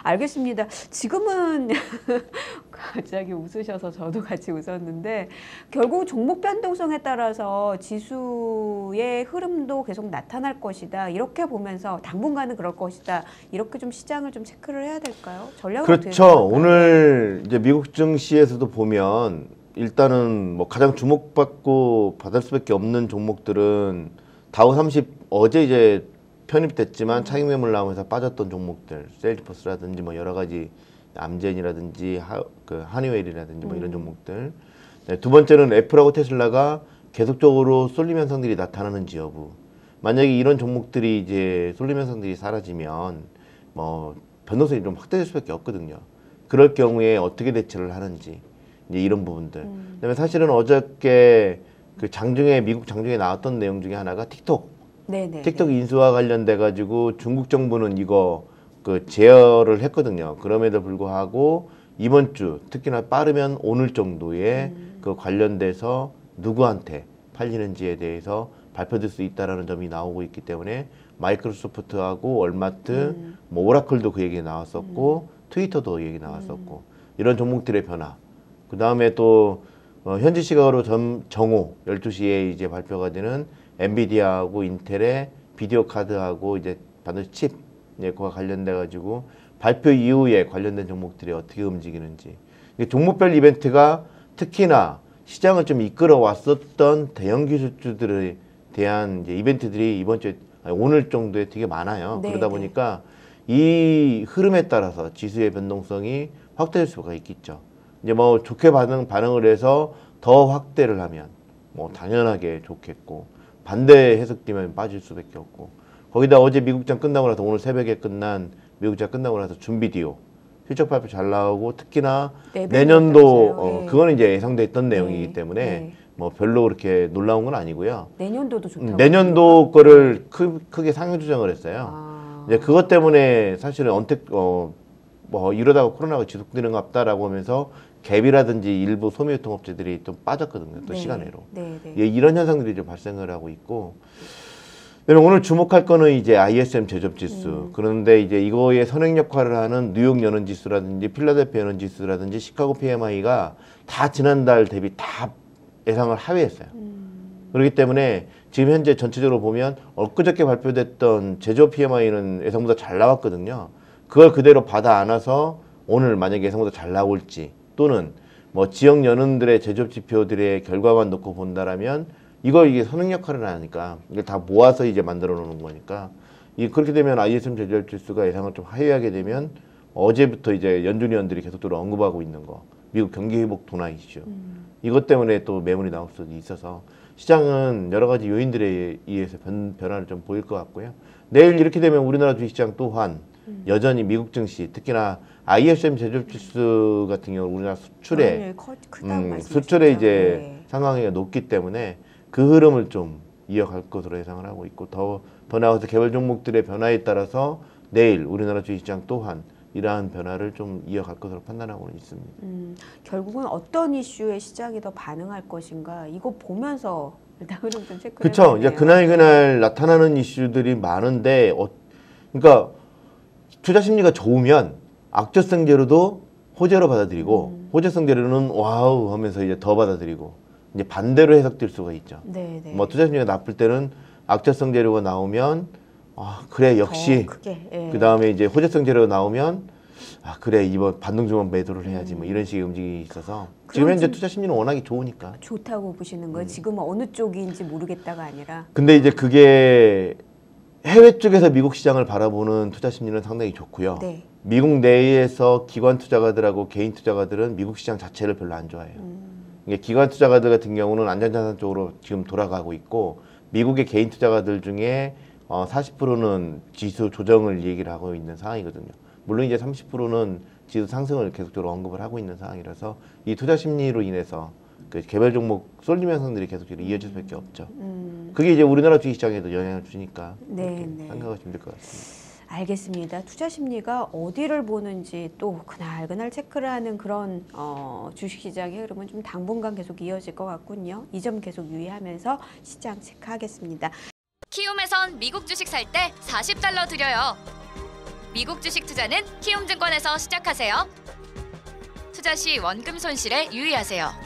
알겠습니다. 지금은 갑자기 웃으셔서 저도 같이 웃었는데 결국 종목 변동성에 따라서 지수의 흐름도 계속 나타날 것이다. 이렇게 보면서 당분간은 그럴 것이다. 이렇게 좀 시장을 좀 체크를 해야 될까요? 전략은 어떻게 그렇죠. 생각할까요? 오늘 이제 미국 증시에서도 보면 일단은 뭐 가장 주목받고 받을 수밖에 없는 종목들은 다우 30 어제 이제 편입됐지만 차익 매물 나오면서 빠졌던 종목들, 세일즈포스라든지 뭐 여러 가지 암젠이라든지 하니웰이라든지 뭐 이런 종목들. 네, 두 번째는 애플하고 테슬라가 계속적으로 쏠림 현상들이 나타나는지 여부. 만약에 이런 종목들이 이제 쏠림 현상들이 사라지면 뭐 변동성이 좀 확대될 수밖에 없거든요. 그럴 경우에 어떻게 대처를 하는지 이제 이런 부분들. 그다음에 사실은 어저께 그 장중에 미국 장중에 나왔던 내용 중에 하나가 틱톡. 네네. 틱톡 인수와 관련돼 가지고 중국 정부는 이거 그 제어를 했거든요. 그럼에도 불구하고 이번 주 특히나 빠르면 오늘 정도에 그 관련돼서 누구한테 팔리는지에 대해서 발표될 수 있다라는 점이 나오고 있기 때문에 마이크로소프트하고 월마트, 뭐 오라클도 그 얘기 나왔었고 트위터도 얘기 나왔었고 이런 종목들의 변화. 그 다음에 또 현지 시각으로 정오 12시에 이제 발표가 되는 엔비디아하고 인텔의 비디오 카드하고 이제 반도체 칩 그와 관련돼 가지고 발표 이후에 관련된 종목들이 어떻게 움직이는지. 종목별 이벤트가 특히나 시장을 좀 이끌어 왔었던 대형 기술주들에 대한 이제 이벤트들이 이번 주에 오늘 정도에 되게 많아요. 네, 그러다 네. 보니까 이 흐름에 따라서 지수의 변동성이 확대될 수가 있겠죠. 이제 뭐 좋게 반응을 해서 더 확대를 하면 뭐 당연하게 좋겠고 반대 해석되면 빠질 수밖에 없고 거기다 어제 미국장 끝나고 나서 오늘 새벽에 끝난 미국장 끝나고 나서 준비디오 실적 발표 잘 나오고 특히나 내년도 그거는 이제 예상됐던 내용이기 때문에 뭐 별로 그렇게 놀라운 건 아니고요. 내년도도 좋다고. 내년도 거를 크게 상향 조정을 했어요. 이제 그것 때문에 사실은 뭐 이러다가 코로나가 지속되는 것 같다라고 하면서 갭이라든지 일부 소매유통업체들이 좀 빠졌거든요. 또 시간외로. 이런 현상들이 좀 발생을 하고 있고. 오늘 주목할 거는 이제 ISM 제조업 지수. 그런데 이제 이거의 선행 역할을 하는 뉴욕 연은 지수라든지 필라델피아 연은 지수라든지 시카고 PMI가 다 지난달 대비 다 예상을 하회했어요. 그렇기 때문에 지금 현재 전체적으로 보면 엊그저께 발표됐던 제조업 PMI는 예상보다 잘 나왔거든요. 그걸 그대로 받아 안아서 오늘 만약에 예상보다 잘 나올지 또는 뭐 지역 연은들의 제조업 지표들의 결과만 놓고 본다라면 이게 선행 역할을 하니까 이걸 다 모아서 이제 만들어 놓는 거니까 그렇게 되면 ISM 제조업 지수가 예상을 좀 하회하게 되면 어제부터 이제 연준 위원들이 계속적으로 언급하고 있는 거 미국 경기 회복 둔화 이슈 이것 때문에 또 매물이 나올 수도 있어서 시장은 여러 가지 요인들에 의해서 변화를 좀 보일 것 같고요. 내일 이렇게 되면 우리나라 주식시장 또한 여전히 미국 증시 특히나 ISM 제조업 지수 같은 경우 우리나라 수출의 이제 상황이 높기 때문에 그 흐름을 좀 이어갈 것으로 예상을 하고 있고 더 나아가서 개별 종목들의 변화에 따라서 내일 우리나라 주식시장 또한 이러한 변화를 좀 이어갈 것으로 판단하고는 있습니다. 결국은 어떤 이슈에 시장이 더 반응할 것인가 이거 보면서 일단 흐름 좀 체크를 그렇죠. 이제 그날 나타나는 이슈들이 많은데 그러니까 투자 심리가 좋으면 악재성 재료도 호재로 받아들이고 호재성 재료는 와우 하면서 이제 더 받아들이고 이제 반대로 해석될 수가 있죠. 뭐 투자 심리가 나쁠 때는 악재성 재료가 나오면 그래 역시 그 다음에 이제 호재성 재료가 나오면 그래 이번 반등주만 매도를 해야지 뭐 이런 식의 움직임이 있어서 지금 현재 투자 심리는 워낙에 좋으니까 좋다고 보시는 거예요. 지금은 어느 쪽인지 모르겠다가 아니라. 근데 이제 그게 해외 쪽에서 미국 시장을 바라보는 투자 심리는 상당히 좋고요. 미국 내에서 기관 투자가들하고 개인 투자가들은 미국 시장 자체를 별로 안 좋아해요. 기관 투자가들 같은 경우는 안전자산 쪽으로 지금 돌아가고 있고 미국의 개인 투자가들 중에 40%는 지수 조정을 얘기를 하고 있는 상황이거든요. 물론 이제 30%는 지수 상승을 계속적으로 언급을 하고 있는 상황이라서 이 투자 심리로 인해서 그 개별 종목 쏠림 현상들이 계속적으로 이어질 수밖에 없죠. 그게 이제 우리나라 주식시장에도 영향을 주니까 생각하시면 될 것 같습니다. 알겠습니다. 투자 심리가 어디를 보는지 또 그날 체크를 하는 그런 주식시장의 흐름은 좀 당분간 계속 이어질 것 같군요. 이 점 계속 유의하면서 시장 체크하겠습니다. 키움에선 미국 주식 살 때 $40 드려요. 미국 주식 투자는 키움증권에서 시작하세요. 투자 시 원금 손실에 유의하세요.